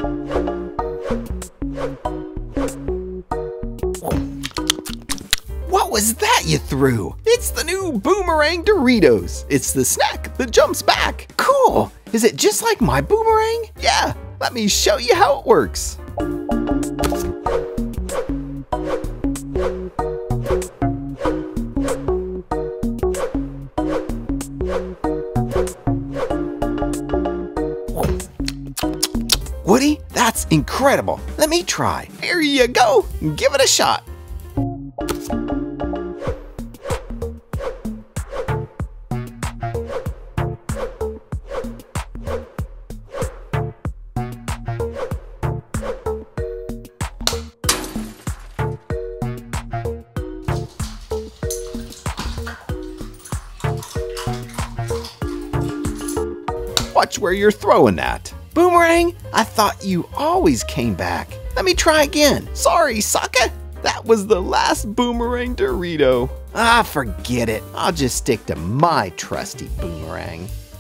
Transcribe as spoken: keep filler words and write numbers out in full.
What was that you threw? It's the new Boomerang Doritos. It's the snack that jumps back. Cool. Is it just like my Boomerang? Yeah, let me show you how it works. Woody, that's incredible. Let me try. Here you go. Give it a shot. Watch where you're throwing that. Boomerang, I thought you always came back. Let me try again. Sorry, Sokka. That was the last Boomerang Dorito. Ah, forget it. I'll just stick to my trusty Boomerang.